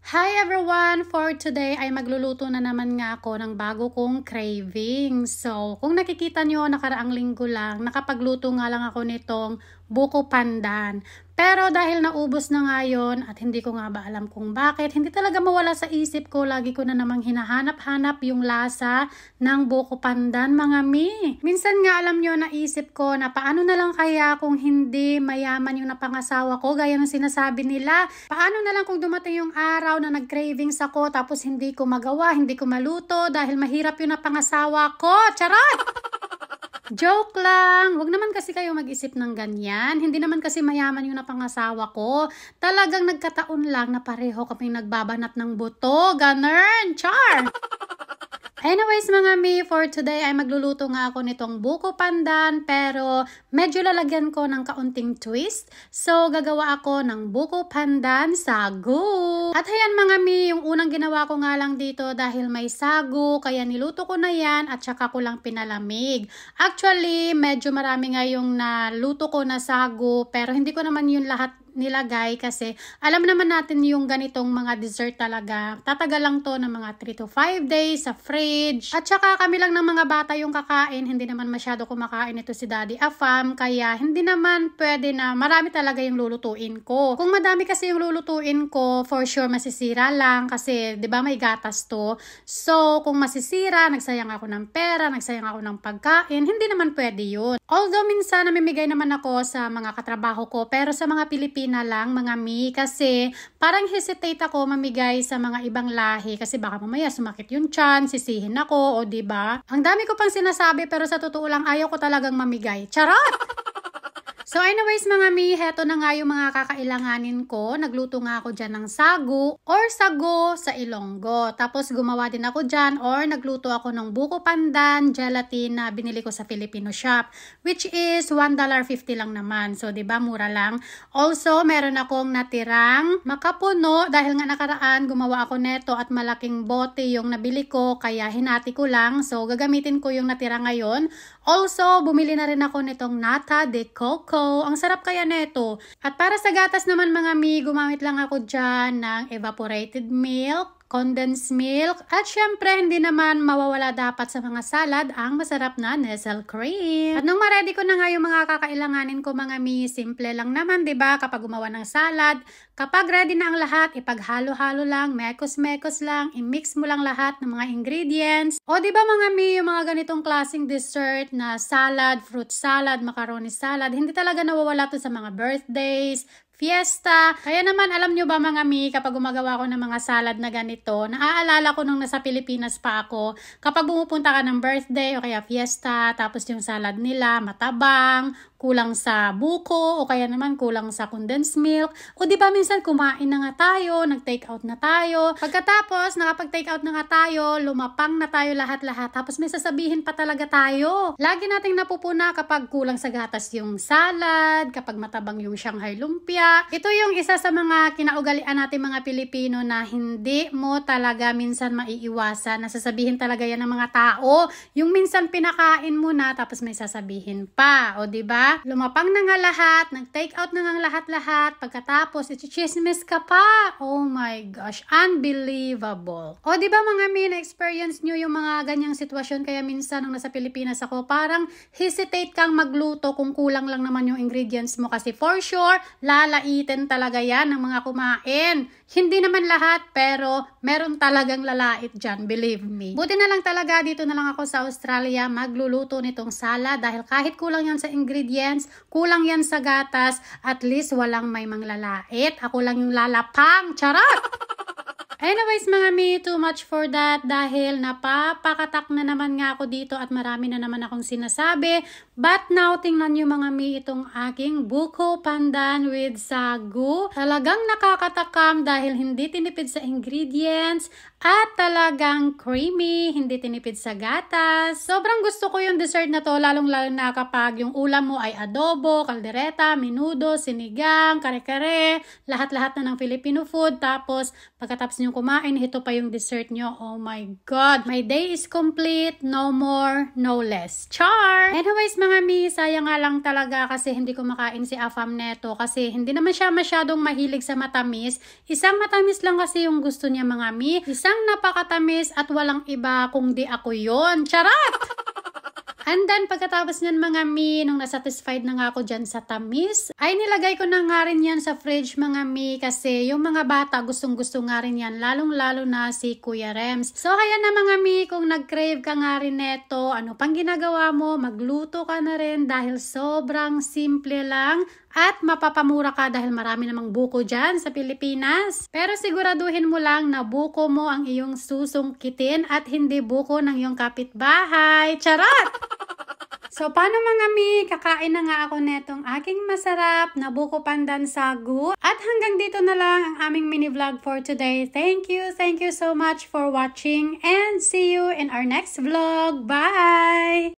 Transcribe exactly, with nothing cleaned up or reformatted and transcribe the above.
Hi everyone! For today ay magluluto na naman nga ako ng bago kong craving. So, kung nakikita nyo, nakaraang linggo lang, nakapagluto nga lang ako nitong buko pandan. Pero dahil naubos na nga yun at hindi ko nga ba alam kung bakit, hindi talaga mawala sa isip ko. Lagi ko na namang hinahanap-hanap yung lasa ng buko pandan, mga mi. Minsan nga alam nyo, naisip ko na paano na lang kaya kung hindi mayaman yung napangasawa ko, gaya ng sinasabi nila. Paano na lang kung dumating yung araw na nag-cravings ako tapos hindi ko magawa, hindi ko maluto dahil mahirap yung napangasawa ko. Charot! Joke lang! Huwag naman kasi kayo mag-isip ng ganyan. Hindi naman kasi mayaman yung napangasawa ko. Talagang nagkataon lang na pareho kaming nagbabanat ng buto. Ganun! Char! Anyways mga mi, for today ay magluluto nga ako nitong buko pandan pero medyo lalagyan ko ng kaunting twist. So gagawa ako ng buko pandan sagu. At ayan mga mi, yung unang ginawa ko nga lang dito dahil may sagu kaya niluto ko na yan at saka ko lang pinalamig. Actually medyo marami nga yung naluto ko na sagu pero hindi ko naman yun lahat nilagay kasi alam naman natin yung ganitong mga dessert talaga tatagal lang to ng mga three to five days sa fridge at saka kami lang ng mga bata yung kakain, hindi naman masyado kumakain ito si Daddy Afam kaya hindi naman pwede na marami talaga yung lulutuin ko. Kung madami kasi yung lulutuin ko for sure masisira lang kasi di ba may gatas to, so kung masisira nagsayang ako ng pera, nagsayang ako ng pagkain, hindi naman pwede yun. Although minsan namimigay naman ako sa mga katrabaho ko pero sa mga Pilipino na lang mga mi kasi parang hesitate ako mamigay sa mga ibang lahi kasi baka mamaya sumakit yung tiyan, sisihin ako o di ba? Ang dami ko pang sinasabi pero sa totoo lang ayaw ko talagang mamigay. Charot! So anyways mga mi, heto na nga yung mga kakailanganin ko. Nagluto nga ako dyan ng sagu or sago sa Ilonggo. Tapos gumawa din ako dyan or nagluto ako ng buko pandan gelatin na binili ko sa Filipino shop which is one dollar fifty lang naman. So diba mura lang. Also meron akong natirang makapuno dahil nga nakaraan gumawa ako neto at malaking bote yung nabili ko kaya hinati ko lang. So gagamitin ko yung natira ngayon. Also bumili na rin ako nitong nata de coco. Ang sarap kaya neto. At para sa gatas naman mga mi, gumamit lang ako dyan ng evaporated milk, condensed milk, at syempre hindi naman mawawala dapat sa mga salad ang masarap na Nestle cream. At nung ma-ready ko na nga yung mga kakailanganin ko mga mi, simple lang naman, 'di ba? Kapag gumawa ng salad, kapag ready na ang lahat, ipaghalo-halo lang, mekos-mekos lang, i-mix mo lang lahat ng mga ingredients. O 'di ba mga mi, yung mga ganitong klaseng dessert na salad, fruit salad, macaroni salad, hindi talaga nawawala to sa mga birthdays, fiesta. Kaya naman alam nyo ba mga mi, kapag gumagawa ko ng mga salad na ganito, naaalala ko nung nasa Pilipinas pa ako, kapag bumupunta ka ng birthday o kaya fiesta, tapos yung salad nila matabang, kulang sa buko o kaya naman kulang sa condensed milk. O di ba minsan kumain na nga tayo, nag-take out na tayo. Pagkatapos nakapag-take out na nga tayo, lumapang na tayo lahat-lahat. Tapos may sasabihin pa talaga tayo. Lagi nating napupuna kapag kulang sa gatas yung salad, kapag matabang yung Shanghai lumpia. Ito yung isa sa mga kinaugalian natin mga Pilipino na hindi mo talaga minsan maiiwasan. Nasasabihin talaga yan ng mga tao. Yung minsan pinakain mo na tapos may sasabihin pa. O di ba? Lumapang na nga lahat, nag-take out na nga lahat-lahat, pagkatapos i-chismis ka pa. Oh my gosh, unbelievable. O di ba mga mi, na-experience nyo yung mga ganyang sitwasyon kaya minsan nung nasa Pilipinas ako, parang hesitate kang magluto kung kulang lang naman yung ingredients mo kasi for sure, lalaitin talaga yan ng mga kumain. Hindi naman lahat, pero meron talagang lalait dyan, believe me. Buti na lang talaga, dito na lang ako sa Australia magluluto nitong salad dahil kahit kulang yan sa ingredients, kulang yan sa gatas, at least walang may manglalait. Ako lang yung lalapang. Charot! Anyways mga mi, too much for that dahil napapakatak na naman nga ako dito at marami na naman akong sinasabi. But now, tingnan nyo mga mi itong aking buko pandan with sagu. Talagang nakakatakam dahil hindi tinipid sa ingredients at talagang creamy, hindi tinipid sa gatas. Sobrang gusto ko yung dessert na to, lalong-lalo na kapag yung ulam mo ay adobo, kaldereta, menudo, sinigang, kare-kare, lahat-lahat na ng Filipino food. Tapos pagkatapos nyo kumain, ito pa yung dessert nyo. Oh my God! My day is complete. No more, no less. Char! Anyways, mga mga mi, sayang nga lang talaga kasi hindi ko makain si Afam neto kasi hindi naman siya masyadong mahilig sa matamis. Isang matamis lang kasi yung gusto niya mga mi. Isang napakatamis at walang iba kung di ako yon. Charot! And then, pagkatapos niyan mga mi, nung nasatisfied na nga ako dyan sa tamis, ay nilagay ko na nga rin yan sa fridge mga mi kasi yung mga bata gustong gusto nga rin yan, lalong lalo na si Kuya Rems. So, kaya na mga mi, kung nag-crave ka nga rin neto, ano pang ginagawa mo, magluto ka na rin dahil sobrang simple lang at mapapamura ka dahil marami namang buko dyan sa Pilipinas. Pero siguraduhin mo lang na buko mo ang iyong susungkitin at hindi buko ng iyong kapitbahay. Charot! So, paano mga mi, kakain na nga ako netong aking masarap na buko pandan sagu. At hanggang dito na lang ang aming mini vlog for today. Thank you, thank you so much for watching and see you in our next vlog. Bye!